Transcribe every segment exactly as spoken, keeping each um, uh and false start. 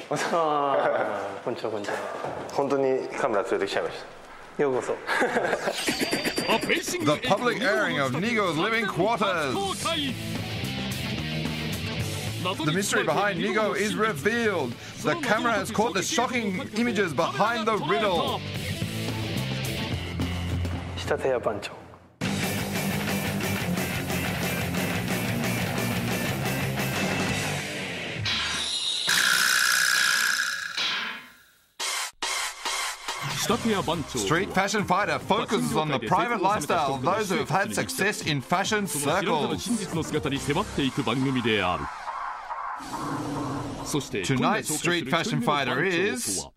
あこんにちはこんにちは。 本当にカメラ連れてきちゃいました。 ようこそ。 The public airing of Nigo's living quarters. The mystery behind Nigo is revealed. The camera has caught the shocking images behind the riddle. 仕立て屋番長。 Street Fashion Fighter focuses on the private lifestyle of those who have had success in fashion circles. Tonight's Street Fashion Fighter is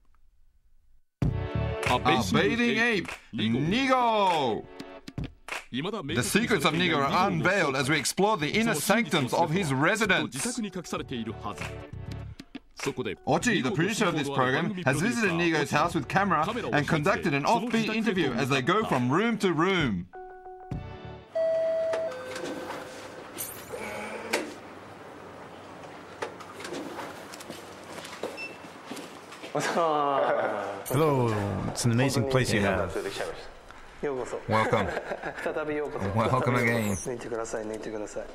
a bathing ape, Nigo! The secrets of Nigo are unveiled as we explore the inner sanctums of his residence. Ochi, the producer of this program, has visited Nigo's house with camera and conducted an offbeat interview as they go from room to room. Hello, it's an amazing place you have. ようこそ。 Welcome. 再びようこそ。 Welcome again. 抜いてください抜いてください。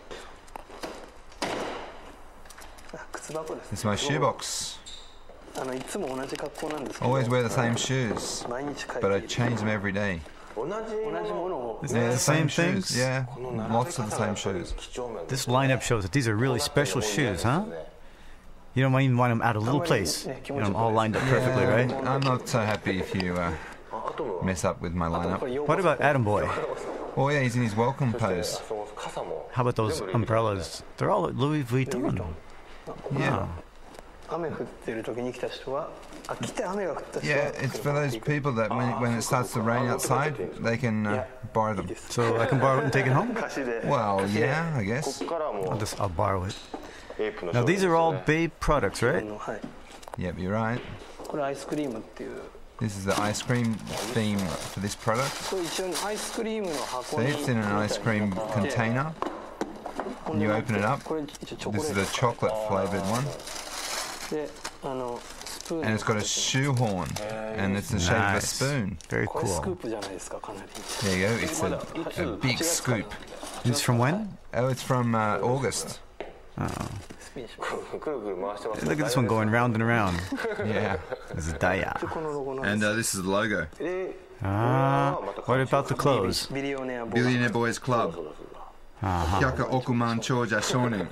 あ、靴箱です。 It's my shoebox. あのいつも同じ格好なんですけど。 Always wear the same shoes, 毎日変え but I て。 change them every day. 同じ同じものを。 Isn't it the same things? shoes. Yeah, lots of the same shoes. This lineup shows that these are really special shoes, huh? You don't even want them out of a little place. You know them all lined up perfectly, right? I'm not so happy if you uh, mess up with my lineup. What about Adam Boy? Oh yeah, he's in his welcome pose. How about those umbrellas? They're all Louis Vuitton. Yeah. 雨降ってる時に来た人は、あ、来て雨が降った人は。 Yeah, it's for those people that when, when it starts to rain outside, they can uh, borrow them. So I can borrow it and take it home? 貸しで。 Well, yeah, I guess. I'll just, I'll borrow it. Now these are all Babe products, あ right? のはい。 Yep, you're right. これアイスクリームっていう。 This is the ice cream theme for this product. これ一応アイスクリームの箱 So に。 it's in an ice cream container. こ And you open it up. これ一応チョコレ This ー is ト the chocolate flavored one. で、あのスプーン。 And it's got a shoehorn. And it's the shape of a Nice. spoon. Very これスクー cool. プじゃないですか、かなり。 There you go. It's a, a big scoop. This is from when? Oh, it's from uh, August. スピンします。 くるくる回してます。 Look at this one going round and around. Yeah. This is Daya. このロゴなん And で uh, this is the logo. Ah, what about the clothes? す。ビリオネアボーイ。 Billionaire Boys Club. Hyaka Okuman Choja Shonen.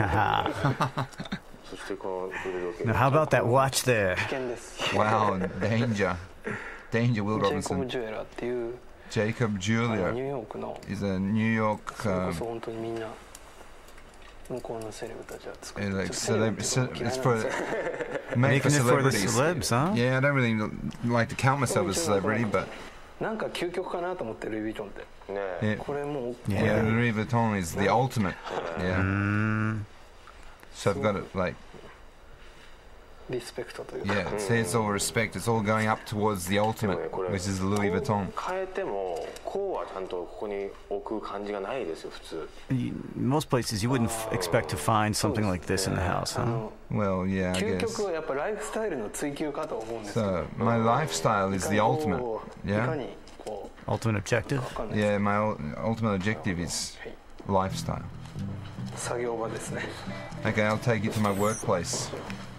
そしてこの腕時計 Now how about that watch there? 危険です。 Wow, danger. Danger, Will ジェイコブ・ Robinson. ジュエラーっていう Jacob あのニュ Julia ーヨークの is a New York それこ um, そ本当にみんな向こうのセレブたちは作って uh, る like ちょっと celeb- セレブ ce- っていう it's の嫌い for なんですよ made for Making it for the celebrities. celebs, huh? Yeah, I don't really like to count myself as a celebrity, but なんか究極かなと思ってルイ・ヴィトンってね yeah, これもう yeah, Louis Vuitton is the ultimate. Yeah. Mm, So I've got it like リスペクトというか yeah. See, it's all respect. It's all going up towards the ultimate, which is the Louis Vuitton. 変えてもこうはちゃんとここに置く感じがないですよ普通。 you- most places you wouldn't f- expect to find something like this in the house, あ huh? の Well, yeah, I 究 guess. 極はやっぱライフスタイルの追求かと思うんですけど So my lifestyle い is か the に ultimate. こうい Yeah. かにこ Ultimate う objective. わかんないです Yeah, my ul- ultimate objective is lifestyle. 作業場ですね Okay, I'll take you to my workplace.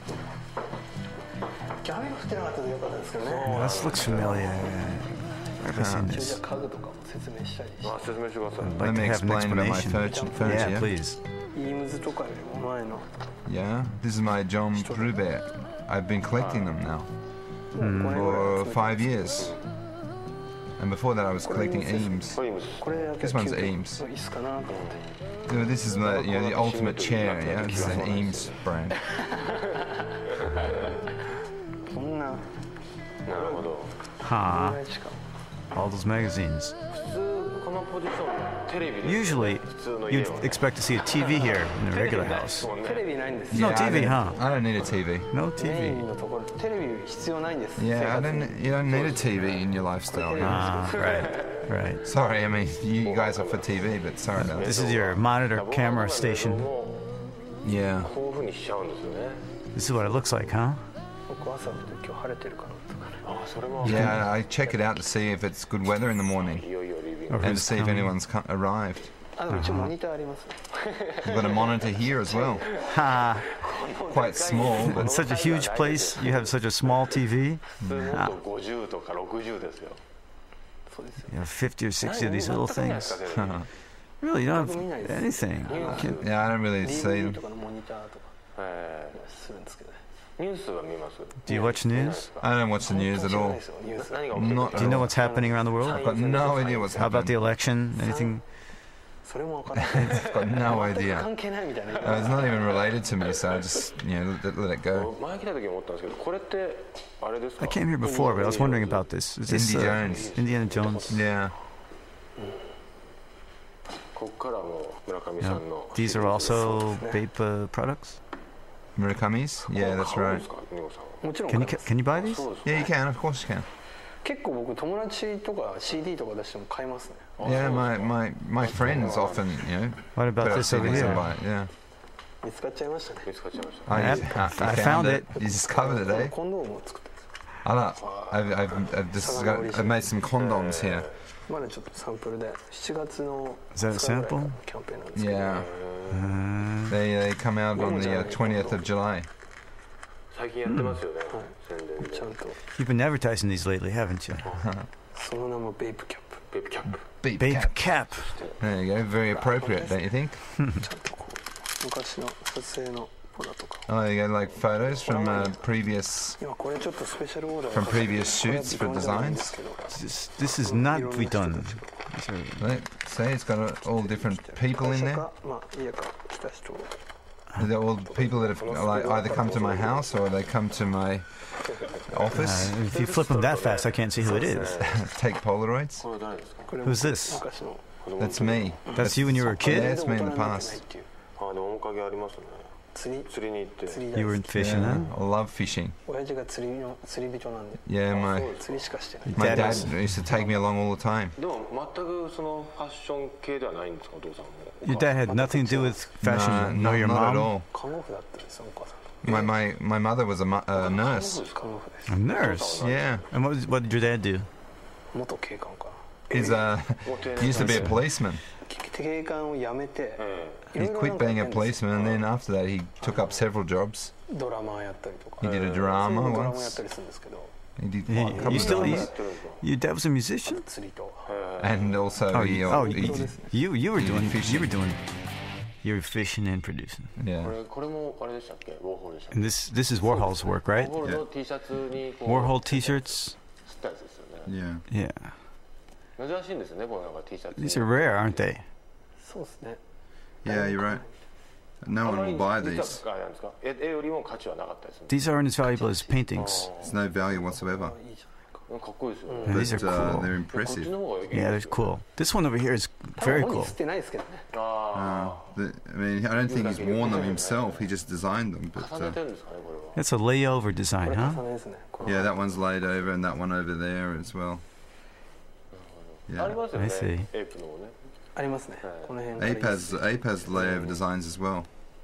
雨が降ってなかったらよかったですけどね This looks familiar. Where have I seen 一応じゃ this? あ家具とかも説明したりしてまあ説明してください。 I'd Let like me to have an explain about my explanation. furniture. furniture, Yeah, yeah? please. イームズとかよりも前の Yeah, this is my John Prubert. I've been collecting them now ごねんぐらい for 集めて five years. And before that, I was collecting Eames. これ今これだけ This one's 究極 Eames. の椅子かなと思って So this is the, you know, the ultimate chair, yeah? This is an Eames brand. こんななるほど。 Huh. ぐらいしか All those magazines. 普通このポジションテレビで Usually, 普通の家 you'd は expect to see a T V here in a regular house. テレビないんです No I T V, don't- huh? I don't need a T V. No メイン T V. のところテレビ必要ないんです Yeah, I 生活に don't. You don't need a T V in your lifestyle. Ah, right, right. Sorry, I mean you guys are for T V, but sorry about This this. is your monitor camera station. Yeah. こういう風にしちゃうんですよね。 This is what it looks like, huh? 僕朝起きて今日晴れてるかなとかね。 あ、それも Yeah, I check it out to see if it's good weather in the morning いよいよリビング and to see if anyone's co- arrived. あ、でも一応モニターありますね。 We've got a monitor here as well. Ha! Quite small, In but such a huge place, you have such a small T V. 普通もっとごじゅうとかろくじゅうですよ。 そうですよ。 You have fifty or sixty of these little 全く見ないで things. すかテレビ Really, you don't have anything. Can't- yeah, I don't really ディーブイディー see. とかのモニターとかえするんですけどね。 ーニュースは見ます。 Do you watch news? I don't watch the news at 知らない all. ですよニュース。 何が起きてる Not か Do you know what's happening around the world? I've got no idea what's How about the happening. election? Anything? それもわからない。 I've got no 全く idea. 関係ないみたいな。 Uh, it's not even related to me, so I just, you know, let, let it go. 前来た時思ったんですけど、これってあれですか？ I came here before, but I was wondering about this. Is this Indiana uh, Jones. Indiana Jones? Yeah. こっからもう村上 Yeah. さんの These are also Bape uh, products. Murakami's? Yeah, that's 買うん right. ですか？ニゴさんは。 もちろん Can 買 you います can you buy these? そうですか。 Yeah, you can, of course you can. 結構僕友達とか シーディー とか出しても買いますね。 Yeah, my, my, my friends often, you know, What put about out this over C Ds and here? buy it, yeah. 見つかっちゃいましたね。 見つかっちゃいました。 Oh, you, Yep, uh, you I found it. You discovered it, eh? コンドームを作ってるんですよ。 I like, I've, I've, I've, just got, I've made some condoms here. まだちょっとサンプルでしちがつの Is that a ふつかぐらいから sample? キャンペーンなんですけど、 Yeah. Uh, They, they come out on the uh, twentieth of July. 最近やってますよね。宣伝で。 ちゃんと you've been advertising these lately, haven't you? その名もベイプキャップ。 ベイプキャップ。 Beep Bape cap. cap. There you go, very appropriate, don't you think? ちゃんとこう昔の撮影のポラとか。 Oh, there you go, like photos from uh, previous 今これちょっとスペシャルオーダー from previous shoots for designs. This, this is not redone. These are- Look, see, it's got uh, all different people in 会社 there. かまあ家か来た人 They're all people that have like either come to my house or they come to my office, Uh, if you flip them that fast, I can't see who it is. take Polaroids. これは誰ですか？ これ Who's this? 昔の That's me. That's you when you were a Yeah, kid? it's me in the past. あ、でも面影ありますね。 釣り釣りに行って。 釣り You 大 were 好き fishing, Yeah, huh? I love fishing. 親父が釣りの釣り人なんで Yeah, my 釣りしかしてない my Dad dad was- used to take me along all the time. でも全くそのファッション系ではないんですか、お父さんも。 Your dad had nothing to do with No, fashion, not, nor your not at mom? all. 看護婦だったんですよお母さん My my my mother was a, mu- a nurse. 看護婦です A nurse? Yeah, And what, was- what did your dad do? 元警官か he's uh he used to be a policeman. 警官を辞めてえい He ろいろな quit んかや being っ a てんですよ policeman, and then after that he took up several jobs. ドラマやったりとか He did a そういう drama ドラマやっ once. たりするんですけど He did He- a couple you of still- dramas. you- やってるんですか？ Your dad was a musician? 釣りと And also Oh, he, you, uh, oh, he you, you, you were he doing, fishing. you were doing, you were fishing and producing. こ yeah. れこれもあれでしたっけ？ウォーホルでしたっけ？ And this, this is Warhol's work, ウォー right? ホルの T シャツにこう Warhol T-shirts. 吸ったやつですよね。 Yeah. Yeah, 珍しいんですよね、このなんか T シャツに。 these are rare, aren't they? そうですね Yeah, you're right. No あ one まり will buy 実 these. はあれなんですか？絵絵よりも価値はなかったですね。 These aren't as valuable as paintings. There's no value whatsoever. あいいじゃないかかっこいいですよね。 Yeah, But these are uh, cool. they're こっち impressive. の方がいい Yeah, です they're よ。 cool. This one over here is 多 very 分本人 cool. 吸ってないですけどねあ Uh, the, I mean, I don't think he's worn them himself. He just designed them. あ、 But 重ね uh, てるんですかね、これは。 That's a layover こ design, れ huh? 重ねですねこれ yeah, that one's laid over, and that one over there as well. あり Yeah. ますよ I ね see.、 エイプのもね。 ありますねはいこの辺から Ape has Ape has layover designs as well.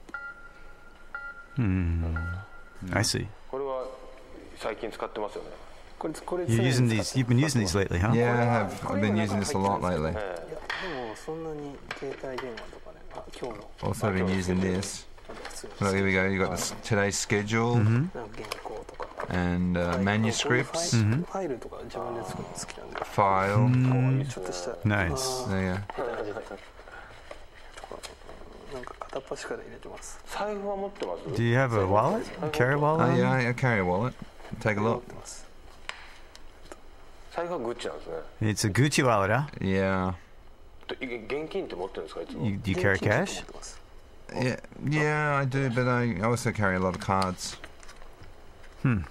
Hmm. I see. これは最近使ってますよね。 これこれ You're 常に using 使って these. You've been using these lately, huh? Yeah, I have. I've been using this a lot lately. えいやでもそんなに携帯電話とかねあ今日の Also been using this. あと普通 Look, here we go. You got this today's schedule Mm-hmm. なんか原稿とか and uh, はい manuscripts, こういうファイルファイルとか自分で作るの好きなんで file. ちょっとした Nice. あー There you go. なんか片っ端から入れてます財布は持ってます？ Do you have a wallet? Carry a Oh wallet? yeah, I carry a wallet. Take a 持っ look. てます財布はグッチなんですね。 It's a Gucci wallet, huh? Yeah. とい現金って持ってるんですか、いつも？ You, do you carry 現金ちょっと cash? 持ってます Yeah, yeah, I do, but I also carry a lot of cards. Hmm.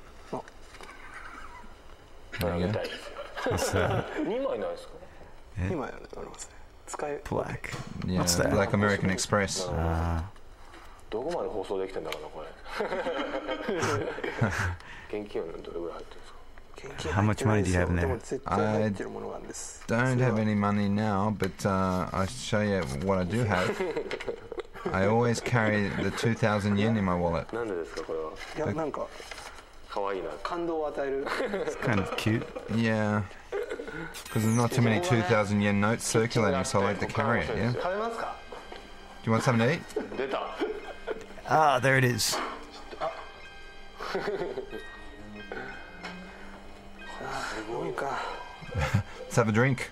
あげたいですよ。 What's that? にまいないですか？ 今やるありますね使え Black. Yeah, What's that? like American Express. Uh, どこまで放送できてんだろうな、これ。現金はどれぐらい入ってるんですか？ 現金 How much money do you have in there? でも絶対入ってるものがあるんです Don't have any money now, but uh, I'll show you what I do have. I always carry the two thousand yen in my wallet. なんでですか、これは？ いやなんか可愛いな。 感動を与える。 It's kind of cute. Yeah. Because there's not too many two thousand yen notes circulating, so I like to carry it, yeah? Do 食べますか？ you want something to eat? 出た。 Ah, there it is. すごいか。 Let's have a drink.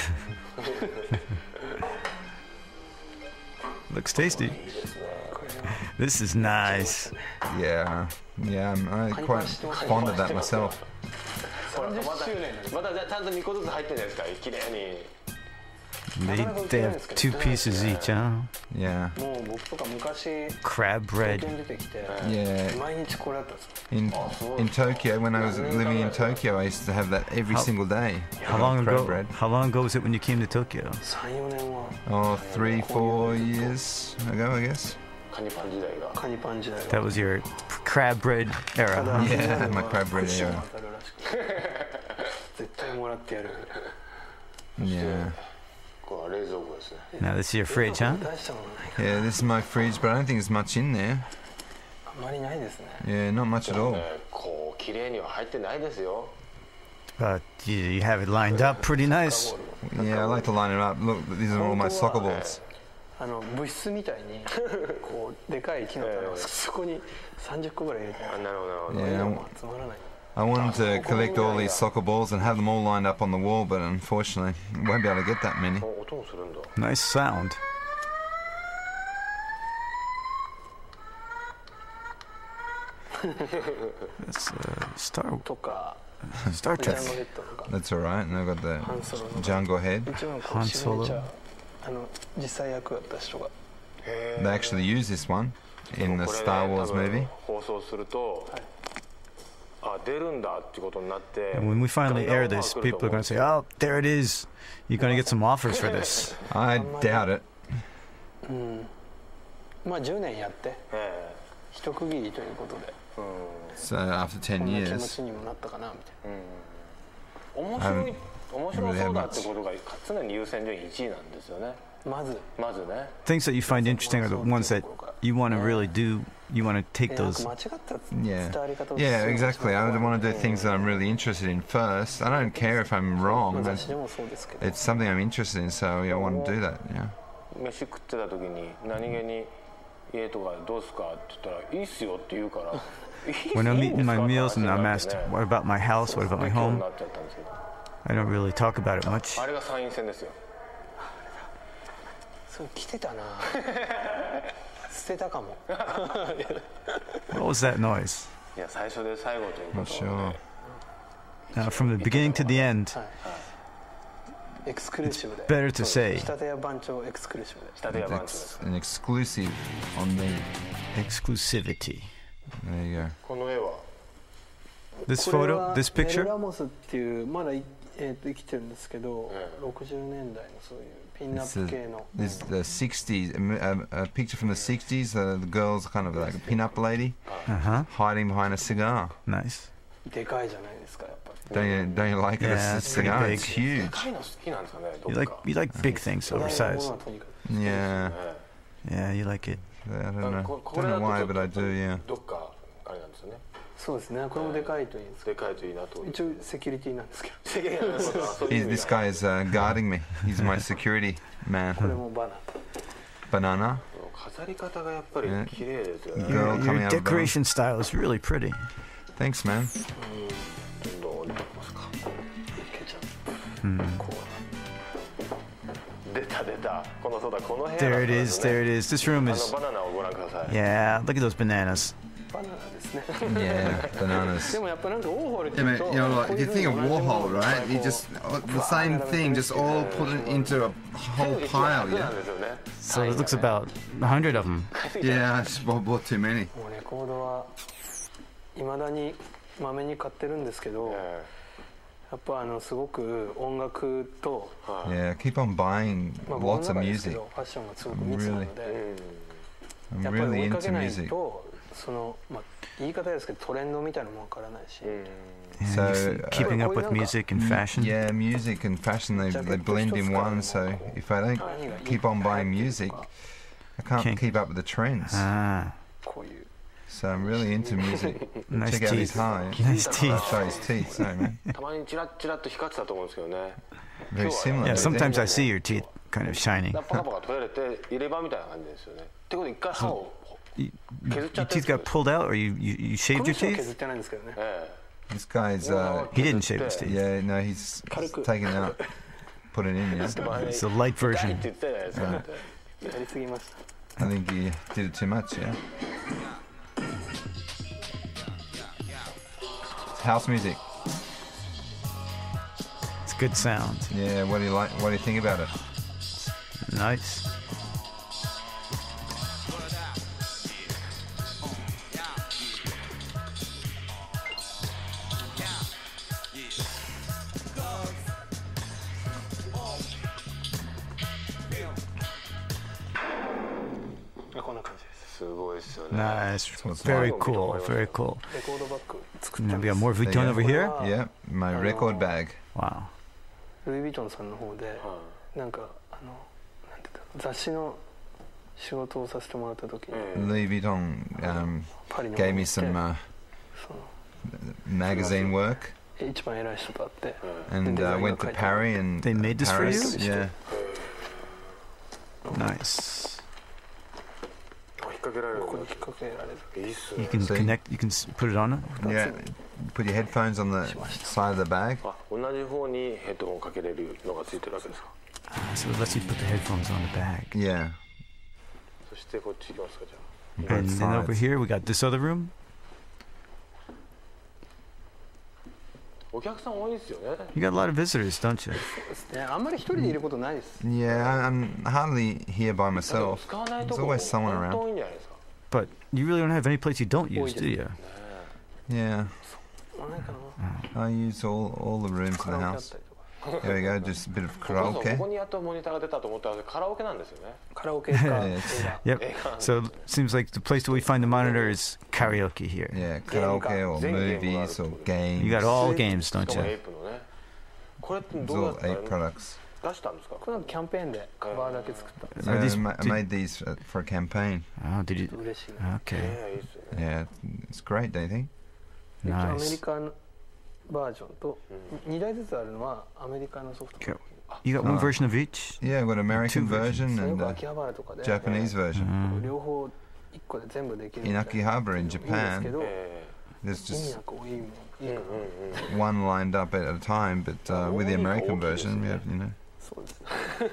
Looks tasty. This is nice. Yeah. Yeah, I'm I quite fond of that myself. ほらまたまたじゃあちゃんとにこずつ入ってるじゃないですか。綺麗に。 They, they have two pieces each, huh? Yeah. もう僕とか昔 Crab 東 bread. 京に出てきて Yeah. 毎日これだったんですよ。 In in Tokyo, when I was living in Tokyo, I used to have that every How- single day. How long Crab ago? bread. How long ago was it when you came to Tokyo? さん、よねんは Oh, three, four years ago, I guess. カニパン時代が。 カニパン時代 That was your crab bread era, huh? Yeah, my crab bread クッション era. 当たるらしくて絶対もらってやる。 Yeah. これは冷蔵庫ですね。 Now this is your fridge, huh? 大したものないか Yeah, this is my fridge, but I don't think there's much in there. あんまりないですね。 Yeah, not much at all. ね、こう綺麗には入ってないですよ。 But you, you have it lined up pretty nice. Yeah, I like to line it up. Look, these are all my soccer balls. あの物質みたいにこうでかい木の種をそこにさんじゅっこぐらい入れてあ、なるほどなるほど。 Yeah, で I も集まらない。 I wanted to collect all these soccer balls and have them all lined up on the wall, but unfortunately, won't be able to get that many. お音もするんだ。 Nice sound. That's uh, Star とか Star ジャ Trek. ンゴヘッドとか That's alright, and I've got the ハンソロの Django head. 一番こう Han シグネチャー Solo あの実際役だった人がへ They actually use this one in the これね Star Wars 多分 movie. 放送すると、あ、出るんだってことになって。 And when we finally air this, people are going to say, "Oh, there it is. You're going to get some offers for this." I doubt it. うんまあじゅうねんやってえ一区切りということで So after こ ten んな気持 years, ちにもなったかなみたいえ面白い面白そうだってことが常に優先順位いちいなんですよね。 なまずまずね。 Things that you find interesting are the ones that you want to really do. You want to take えなんか those. 間違った伝 yeah. わり方を Yeah, するのが exactly. I would want to do things that I'm really interested in first. I don't care if I'm ま wrong. あ It's 雑誌でもそうですけど it's something I'm interested in, so yeah, I want to do that. Yeah. 飯食ってた時に何気に家とかどうすかって言ったらいいっすよって言うから。 When I'm いいんで eating すか my って meals and 話 I'm になっ asked, てね "What about my house? What about my 不況に home?" なっちゃったんですけど。 I don't really talk about it much. あれが参院選ですよ。 そう来てたな捨てたかも What was that noise? いや最初で最後というこ Not とは sure. Uh, from the beginning to the end. エクスクルーシブで Better to say 仕立て屋番長エクスクルーシブで下でやばんちです It's an exclusive on me. exclusivity. There you go. この絵は This これ photo, は this メル picture. ラモスっていうまだい、えー、と生きてるんですけど、 ええろくじゅうねんだいのそういうピンナ This ッ is, プ系の this is the sixties, a, a, a picture from the sixties. Uh, the girl's kind of like a pin-up lady Uh huh. hiding behind a cigar. Nice. でかいじゃないですかやっぱり Don't you, don't you like it? Yeah, It's it's a pretty cigar. big. It's huge. 高いの好きなんですかねど You っ like か you like big things, 巨大なも oversized. のはとにかく Yeah. え Yeah, you like it. I don't え know. ここ Don't れだ know と why, ちょっ but I と do. Yeah. どっかあれなんですよねそうですねこれもでかいといいんですけでかいといいなとど一応セキュリティなんですけど世間がそういう He's, 意味 this が guy is uh, guarding me. He's my security これ man. もバナ Banana. 飾り方がやっぱり綺麗ですよね Girl Your, coming out your of the decoration style is really pretty. Thanks, man. どう出てきますかケチャップこ出た出たこのそうだこの部屋 There it is. There it is. This room あ is. のバナナをご覧ください Yeah, look at those bananas. うバナナですね Yeah, bananas. でもやっぱなんかオーホルって Yeah, いう mate, と you know, like, こう if い you う think of 風に同じもの Warhol, を right? You こう just, uh, the same thing, just all put it into a whole 一番 pile, 楽な yeah? んですよね So it looks about a hundred of them. Yeah, I just bought bought too many. もうレコードはいまだにまめに買ってるんですけどえやっぱあのすごく音楽と、 えはい Yeah, keep on buying まあ、僕の lots of 中ですけ music. どファッションがすごく密なので、 I'm やっぱり追 really いか into けない music. とその、まあ、言い方ですけどトレンドみたいなのもわからないし、 Yeah, So, you see- uh, keeping up with music and fashion. Yeah, music and fashion, they, they blend in one, so if I don't keep on buying music, I can't Can't- keep up with the trends. Ah, こういう So I'm really into music. Nice Check out his teeth. eye. Nice I'll teeth. show his teeth. Sorry, man. たまにチラッチラッと光ってたと思うんですけどね。 Very similar. Yeah, don't you sometimes think? I see your teeth kind of shining. パカパカ取れて入れ歯みたいな感じですよね。ってことで一回歯を You, 削っちゃ your った teeth got pulled out, or you you, you こ shaved の your 人は teeth? 削ってないんですけどね。 え This guy's. Uh, He didn't shave his teeth. yeah, no, he's taken out, put it in. Yeah. It's the light え。痛い version. って言ってたじゃないですか。だってやりすぎました。 I think he did it too much. Yeah. It's house music. It's good sound. Yeah. What do you like? What do you think about it? Nice. Ah, こんな感じです。 すごいですよね。 Nice. So it's Very like- cool. Very cool. レコードバッグ作っ And た then ん we で got す。 more Vuitton over here. Yeah. My record bag. Wow. ルイ・ヴィトンさんの方で、なんかあのなんていうんだろう、雑誌の仕事をさせてもらった時に、 Louis Vuitton um, パリの gave me some uh, その magazine work, 一番偉い人と会って、 and uh, went to Paris and They made this for Paris. you? Yeah. Nice. 引っ掛けられるここに引っ掛けられる。 いいっす You ね。 can See? connect. You can s- put it on it. Yeah. Put your headphones on the side of the bag. あ、同じ方にヘッドホンかけれるのがついてるわけですか。 Ah, so it lets you put the headphones on the bag. Yeah. そしてこっち行きますかじゃあ。 And Both then over sides. here we got this other room. お客さん多いですよね。 You got a lot of visitors, don't you? そうですね。あんまり一人でいることないです。 Yeah, I- I'm hardly here by でも myself. 使わないと There's こ always someone 本当 around. 多いんじゃないですか。 But you really don't have any place you don't use, Oi, do you? Yeah. ないかな。 I use all all the rooms カ in ラ the オケあった house. りとか。 There we go. Just a bit of そうそうこ karaoke. こにやっとモニターが出たと思ったらカラオケなんですよね。 カラオケか映 Yeah. 画。 Yep. So it seems like the place that we find the monitor is karaoke here. Yeah, karaoke or Zen game movies or games. You got all games, しか don't もエ you? イプのね。これって It's どうや all った eight ら products. 出したんですか。 これなんかキャンペーンでカバーだけ作った。 Are Uh, these- ma- I did- made these uh, for a campaign. Oh, did you? 嬉しいな。 Okay. ええいいっすよね。 Yeah, it's great, don't you think? 一応アメリ Nice. カのバージョンとにだいずつあるのはアメリカのソフト。 Okay. You got one Ah. version of each? Yeah, I've got American Two versions. version それよ and く uh, 秋葉原とかで Japanese version. Mm. 両方一個で全部できる In みたいな Akihabara in いいんですけ Japan, ど、 え there's 意味 just なく多いもんいいえうんかうんな。 うん。 one lined up at a time, but uh, with the American version, we have, you know. そうですね。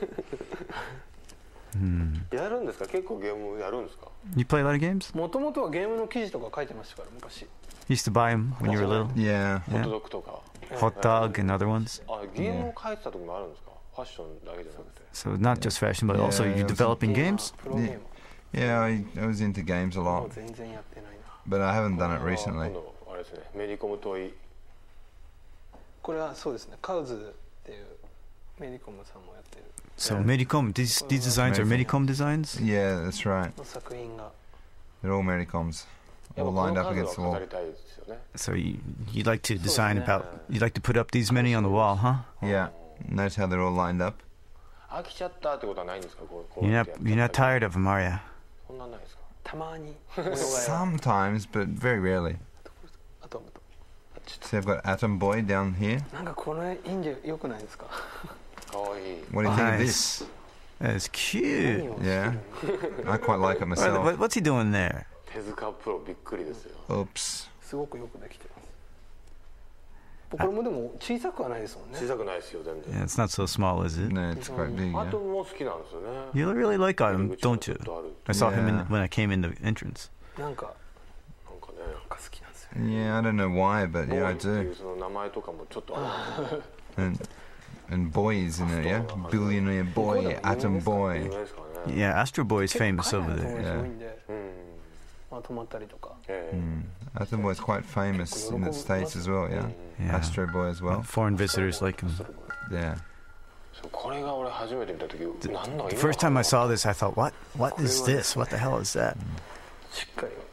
Hmm. やるんですか。結構ゲームやるんですか。 You play a lot of games? もともとはゲームの記事とか書いてましたから昔。 You used to buy them when you were little? Yeah. ホットドッグとか。 Hot dog and other ones? あ、ゲームを書いてた時もあるんですか。ファッションだけじゃなくて。 So not just fashion, but Yeah, also you it was- developing games? プロゲーム。 Yeah, I, I was into games a もう lot, 全然やってないな。 but I haven't done it あ recently. 今度あれですね。メリコムトイ。 これはそうですね。カウズっていうメディコムさんもやってる So Medicom, these, these designs are Medicom designs? Yeah, that's right. の作品が。 They're all Medicoms, やっ all ぱこ lined の up 数は against the 飾 wall. りたいですよね。 So you, you'd like to design yeah. about, you'd like to put up these many on the wall, huh? Yeah, notice how they're all lined up. 飽きちゃったってことはないんですか。こうこう You're やっ not, て you're や not ったり tired of them, are you? そんなんないですか。 たまに模様替えは Sometimes, but very rarely. あとあとあちょっ See, I've got Atom Boy down here. となんかこの絵いいんじゃ良くないですか。 かわいい。 What do you think of this? Nice. That's cute. 何をしてる Yeah, I quite like it What, myself. what- what's he doing there? 手塚プロびっくりですよ。 Oops. すごくよくできてます。これもでも小さくはないですもんね。 小さくないですよ全 Yeah, 然。 it's not so small, is it? No, it's quite big. あ Yeah. とも好きなんですよね。 You really like him, don't you? ちょっとある。 I saw him in, Yeah. when I came in the entrance. なんかなんかね。 なんか好きなんですよ。 Yeah, I don't know why, but ボ yeah, ー I イってい do. うその名前とかもちょっとあるんですよ。 And and boys in it, yeah. Billionaire これ boy, でも有名 Atom ですか。有 boy. 名ですからね。 Yeah, Astro Boy is famous 結構 over 海外の there. 友達多いんで、 うん。 まあ泊まったりとか。 ええ。 Mm. Atom Boy is quite famous in the States as well, yeah. Yeah. Astro Boy as well. Foreign visitors like him. Yeah. そうこれが俺初めて見た時、何の The first time I saw this, I thought, what? What is this? What the hell is that? しっかり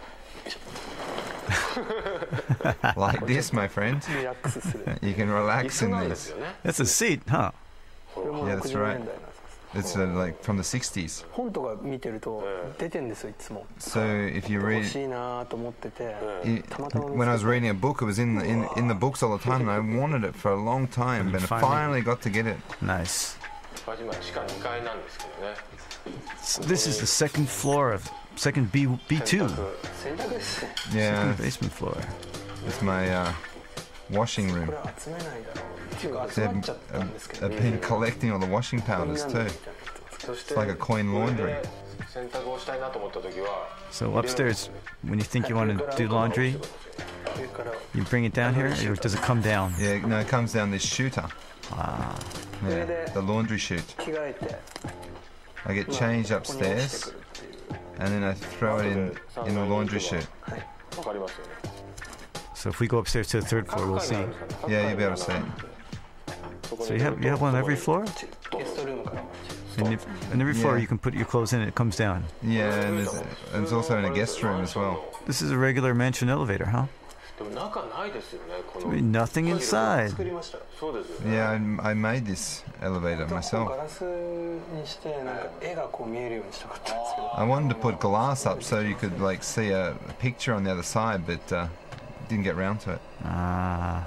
Like this, my friend. リラックスする。 You can 椅 relax 子 in なんです these. よね。 That's a seat, huh? これも Yeah, ろく that's じゅうねん right. だいのやつです。 It's uh, like from the sixties. 本とか見てると出てんですよいつも。 So if you 欲 read, しいなと思ってて、 it, たまたま見つ when I け was て reading a book, it was in the, in in the books all the time, and I wanted it for a long time, And but I finally- finally got to get it. Nice. 今地下にかいなんですけどね。 So this is the second floor of second B B2. 洗濯ですね。 Yeah, Second basement floor. it's my uh, washing こ room. れ集めないだろう。っていうか集 They've, まっちゃったんですけ I've ど。 been collecting all the washing こんな powders んだみたい too. な。 そして It's like a coin 上 laundry. で洗濯をしたいなと思った時は So upstairs, when you think you want to do laundry, 上から you bring it down here, or does it come down? Yeah, no, it comes down this shooter. Ah, Yeah, the laundry chute. 着替えて、 I get まあ changed ここに落ちて upstairs, くるっていう。 and then I throw it in in the laundry chute. はい。 わかりますよね。 so if we go upstairs to the third floor, we'll see. Yeah, you'll be able to see it. So you have you have one on every floor, ゲストルームから。 and, if, and every floor Yeah. you can put your clothes in, and it comes down. Yeah, and there's, and it's also in a guest room as well. This is a regular mansion elevator, huh? でも中ないですよね。この Nothing inside. 作りました。 そうですよね。 Yeah, I, I made this elevator ガ myself. ラスにしてなんか絵がこう見えるようにしたかったんですけど。 I wanted to put glass up so you could like see a, a picture on the other side, but uh, didn't get round to it. Ah.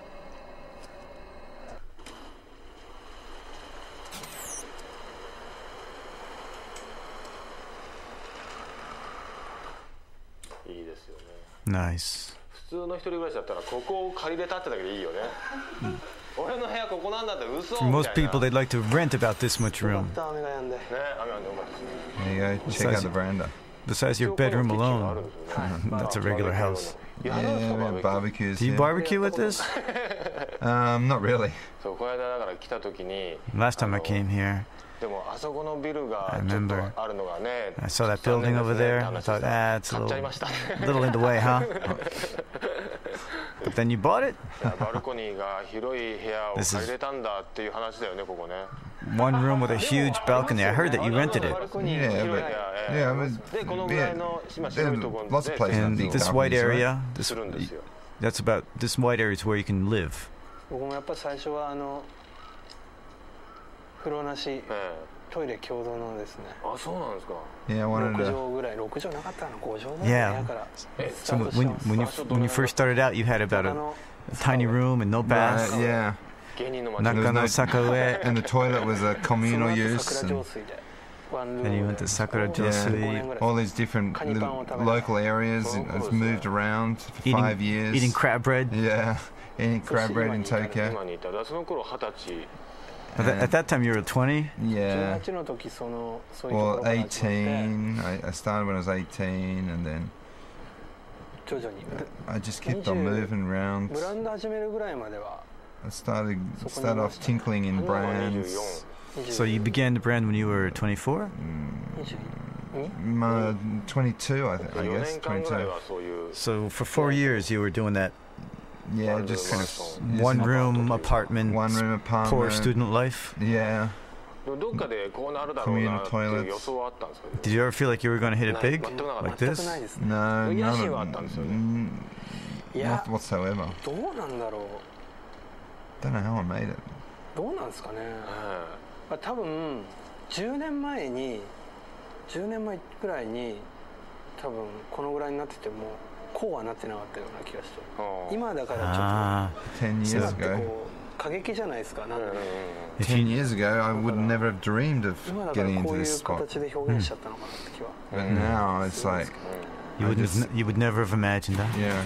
Nice. 普通の一人暮らしだったらここを借りれたってだけでいいよね。俺の部屋ここなんだって嘘 For み most たいな。 people, they'd like to rent about this much よか room. った雨が止んで。 ね、雨はね、よかったですね。 There you go. Check out the veranda. The size of your bedroom alone. はい。 That's a regular house. Yeah, we have barbecues. Do you here. barbecue with this? Um, not really. そうこの間だから来た時に。 Last time I came here, でもあそこのビルが I ちょっ remember. とあるのがね。 I saw that building over there. I thought, ah, it's a 買っちゃい little, ました。 little in the way, huh? But then you bought it? いやバルコニーが広い部屋を借りれたんだっていう話だよねここね。 One room with a huge balcony. I heard that you rented it. バルコニー Yeah, 広い部 but 屋。 yeah, I was でこのぐらい yeah. の今 There's 白いところ lots of places And that this do white balconies, right? area, this, するんですよ。 that's about, this white area is where you can live. 僕もやっぱ最初はあの風呂なしええ。 トイレ共同のですね。 あ、そうなんですか。 Yeah, I wanted ろく to. 畳ぐらい、ろく畳なかったの、ご畳ぐらい Yeah. の部屋からスタ So ートした when, んです。 when you when you first started out, you had about あ a の tiny room and no Uh, bath. yeah, 芸人の街。 Nakano no- Sakaue. and the toilet was a そ communal の後 use, 桜 and 浄水でワンルーム Then you で went to Sakura ごねん Josui. ぐらい all these different little local areas. It's moved around for Eating, five years. eating crab bread. Yeah, eating crab bread in Tokyo. 今にいたらその頃二十歳。 At that, at that time, you were twenty. じゅう Yeah. はちの時そのそういうとこ Well, ろから始まって eighteen. I, I started when I was eighteen, and then 徐々に I just kept on moving around. ブランド始めるぐらいまでは I started started off tinkling in 今は brands. 二十四。 So you began the brand when you were twenty-four? にじゅうに My twenty-two, I, th- I 四 guess. 年間ぐらい twenty-two. はそういう。 So for four years, you were doing that Yeah, just kind of one room apartment, one room poor apartment. student life. Yeah. でもどっかでこうなるだろうなっていう Communal toilets. 予想はあったんですか。 Did you ever feel like you were going to hit it big? 全くなかった。 Like 全く this? ないですね No, Well, none Yashi of, はあったんですよね。 mm, いや not whatsoever. どうなんだろう Don't know how I made it. どうなんですかねはあ多分じゅうねんまえにじゅうねんまえくらいに多分このぐらいになっててもこうはなってなかったような気がしてい。あー今だからちょっ Ten と years 今って ago. こう過激じゃないですかなんで If Ten you, years ago, I would never have dreamed of 今だから getting こ into うい this う spot. 形で表現しちゃったのかなって気は But now it's like, you, I would just- you would never have imagined that. yeah.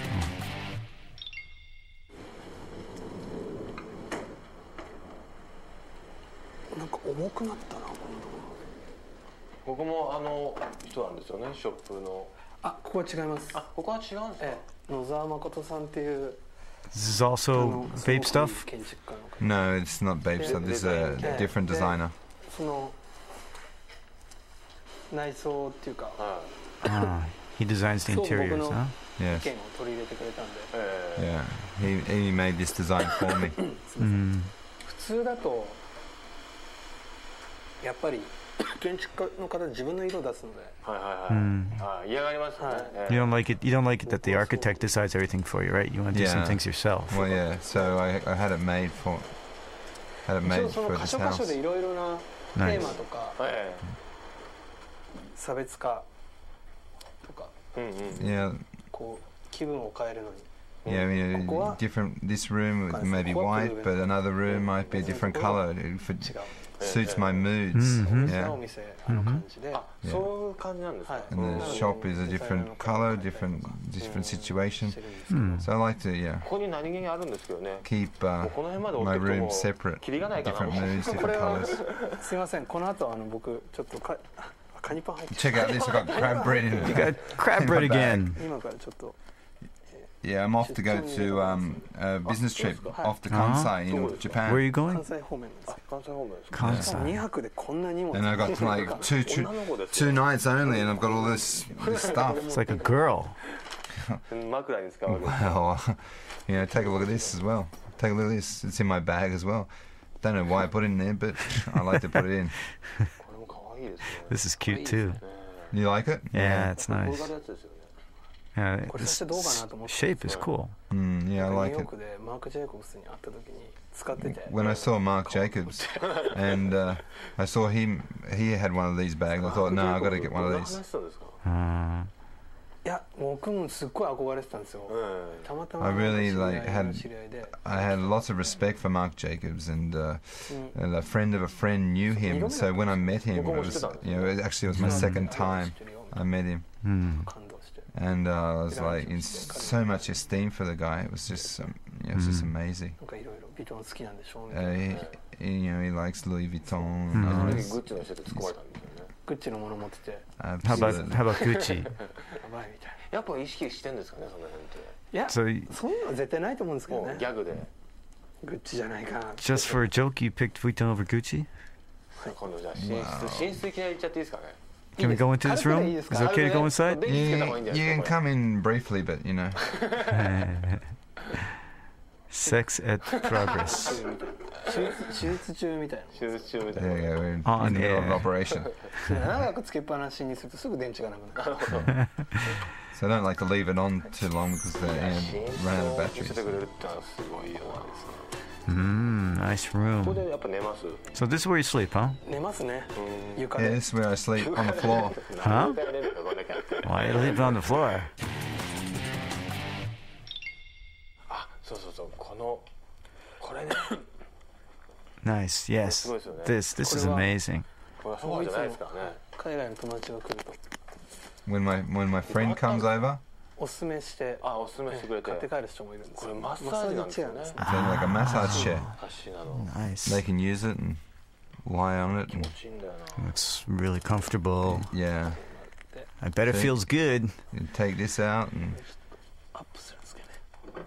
なんか重くなったな今度ここもあの人なんですよねショップの。 あここは違いますあ、ここは違うんですか。 ええ野沢誠さんっていう This is あ also のすごくいい vape stuff? 建築家の方 No, it's not babe stuff. This is a Yeah. different designer. その内装っていうかは Ah, he designs the So, interiors, Bokuno- huh? 意 Yes. 見を取り入れてくれたんでい。え Yeah. He he made this design for me. Mm. 普通だとやっぱり建築家の方自分の色を出すのでえ。はいはいはい。 Mm. はい、嫌がりますよね。 はいええ You don't like it. You don't like it that the architect decides everything for you, right? You want to do some Yeah. things yourself. Well, yeah. So I I had it made for had it 一 made 応その for 箇 this 所箇所 house. でいろいろなテーマとかえ差別化とかえうんうん Yeah, こう気分を変えるのに yeah. I mean, uh, different. This room was maybe white, but another room might be a different color. If it 違う suits my moods. お店 Yeah. はお店あの感じで、 あそういう感じなんですか、 はい And the shop is a different color, different different situation. してるんですけど、 So I like to, yeah, ここに何気にあるんですけどね keep uh, もうこの辺まで置い my てると room もう separate. キリがないかな Different moods, これ different は colors. すいませんこの後あの僕ちょっとかあカニパン入って Check out this. I've got crab bread in You it. got crab bread again. 今からちょっと Yeah, I'm off to go to um, a business trip off to Kansai in Where are Japan. you 関 going? 西方面です。 関西方面ですかしかも Kansai. にはくでこんな荷物 And I got like two, two, 女の子です two よ nights only, and I've got all this, this stuff. It's like a girl. 枕に使うわけです Well, you know, take a look at this as well. Take a look at this. It's in my bag as well. Don't know why I put it in there, but I like to put it in. これも可愛いですね This is cute too. You like it? Yeah, it's これ nice. がるやつですよね Yeah, これ this してどうかなと思って shape is cool. Mm, yeah, I ニュー like ヨー it. クでマーク・ジェイコブスに会った時に使ってて When I saw Marc Jacobs, and uh, I saw him, he had one of these bags. I thought, no, I got to get one of どんな these. 話したんですか Uh, いや僕もすっごい憧れてたんですよえたまたま I really 知り合い like の had- 知り合いで I had lots of respect for Marc Jacobs, and, uh, 普通に and a friend of a friend knew him. So when I met him, it was, you know, it actually was my second time 知ってるよ I met him, hmm. 感動して and uh, I was like in so much esteem for the guy. It was just, um, you know, it was just amazing. なんかいろいろビトン好きなんでしょうみ Uh, たいな he, he, you know, he likes Louis Vuitton. あの and 時グッチの人で突っ込まれたんですよねグッチのもの持ってて all this. How about Absolutely. how about Gucci? やばいみたいなやっぱ意識してんですかねその辺っていや So y- そういうのは絶対ないと思うんですけどもうねギャグでグッチじゃないかな just for a joke, you picked Vuitton over Gucci? 今度じゃあ寝室寝室いきなり行っちゃっていいですかね Can we go into this room? Is it okay to go inside? You, you can come in briefly, but you know. Sex at progress. 手術手術中みたい手術中みたい There な you go. We're in, On in the middle of an air. operation. な長くつけっぱなしにするとすぐ電池がなくなる So I don't like to leave it on too long because they 寝 uh, 室 run out of を見せ batteries. てくれるってのはすごいよなですね Mm, nice ここ room. でやっぱ寝ます So this is where you sleep, huh? 寝ますねうん床 Yeah, で this is where I sleep on the floor. Huh? 寝るのかこんだけあって Why you leave it on the floor? あそうそうそうこのこれね Nice. Yes. すごいですよね This this is これは amazing. これはそうじゃないですからね海外の友達が来ると When my when my friend comes over, おすすめしてあおすすめしてくれて買って帰る人もいるんですこよれマッサージなんですよねマッサージチェアです it's like a massage chair. 足なの Nice. They can use it and lie on it. 気 And, 持ちいいんだよな It's really comfortable. yeah, I bet it See? feels good. you take this out and アップするんですけどね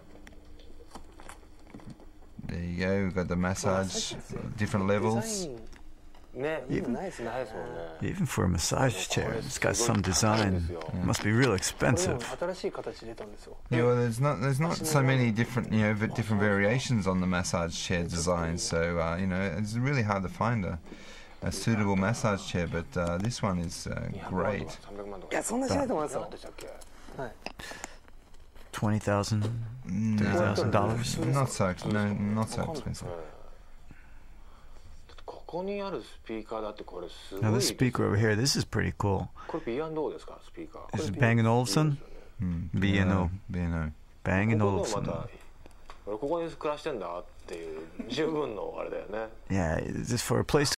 there you go. We've got the massage, different デザ levels. インねいいのないですねないですもんね Even for a massage chair, it's got some design. Must be real これ expensive. も新しい形出たんですよ Yeah, well, there's not there's not so many different you know v- different variations on the massage chair design. So uh, you know it's really hard to find a, a suitable massage chair. But uh, this one is uh, にひゃくまんと great. かさんびゃくまんとかいやそんなしないと思いますよ何でしたっけはい Twenty thousand, No, thirty thousand dollars. not so no, not so expensive. ここにあるスピーカーだってこれすごい Now で this すよ speaker over here, this is pretty cool. これ ビーアンドオー ですかスピーカー This is Bang and Olufsen. Mm, B N O. B N O. Bang and ここでも Olufsen. また俺ここに暮らしてんだっていう十分のあれだよね Yeah, just for a place